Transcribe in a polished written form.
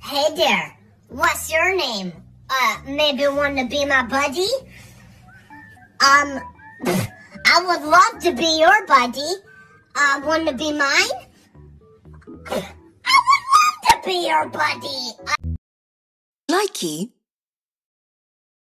Hey there, what's your name? Maybe want to be my buddy? I would love to be your buddy. Want to be mine? I would love to be your buddy. Likey